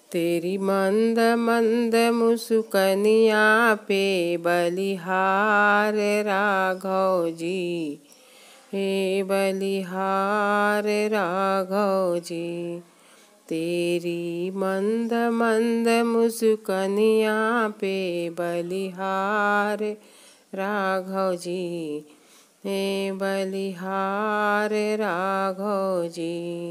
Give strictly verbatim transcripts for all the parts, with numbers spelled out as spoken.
तेरी मंद मंद मुस्कनिया पे बलिहार राघव जी, हे बलिहार राघव जी। तेरी मंद मंद मुस्कनिया पे बलिहार राघव जी, हे बलिहार राघव जी।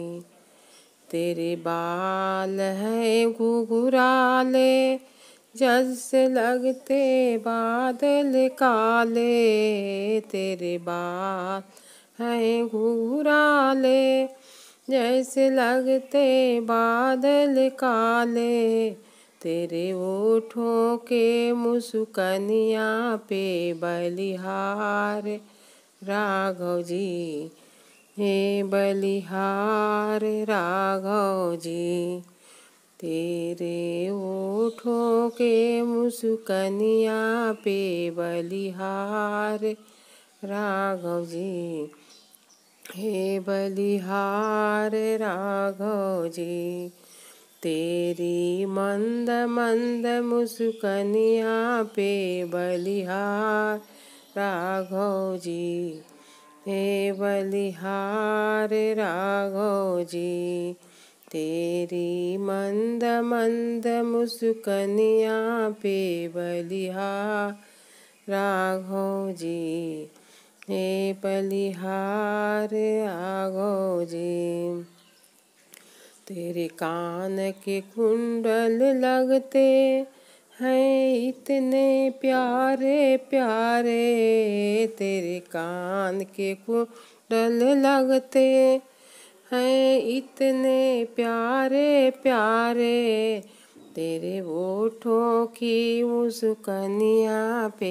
तेरे बाल हैं घुघुराले, जैसे लगते बादल काले। तेरे बाल हैं घुघुराले, जैसे लगते बादल काले। तेरे होठों के मुस्कनिया पे बलिहार राघव जी, हे बलिहार राघव जी। तेरे होठों के मुस्कनिया पे बलिहार राघव जी, हे बलिहार राघव जी। तेरी मंद मंद मुस्कनिया पे बलिहार राघव जी, हे बलिहार राघव जी। तेरी मंद मंद मुस्कनिया पे बलिहार राघव जी, हे बलिहार राघव जी। तेरे कान के कुंडल लगते हैं इतने प्यारे प्यारे। तेरे कान के कुंडल लगते हैं इतने प्यारे प्यारे। तेरे होठों की मुस्कनिया पे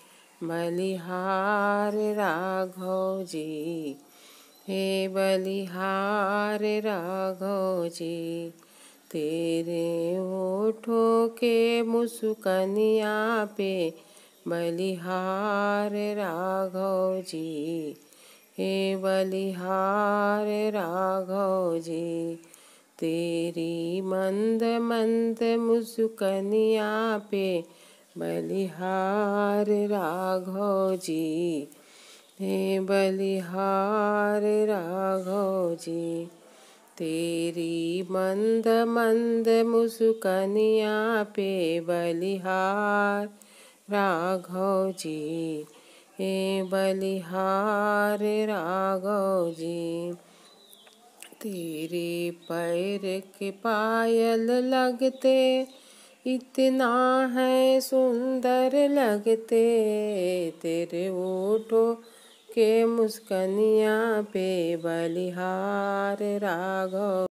बलिहार राघव जी, हे बलिहार राघव जी। तेरे होठों के मुस्कनिया पे बलिहार राघव जी, हे बलिहार राघव जी। तेरी मंद मंद मुस्कनिया पे बलिहार राघव जी, हे बलिहार राघव जी। तेरी मंद मंद मुस्कनिया पे बलिहार राघव जी, हे बलिहार राघव जी। तेरे पैर के पायल लगते इतना है सुंदर लगते। तेरे होठों के मुस्कनिया पे बलिहार राघव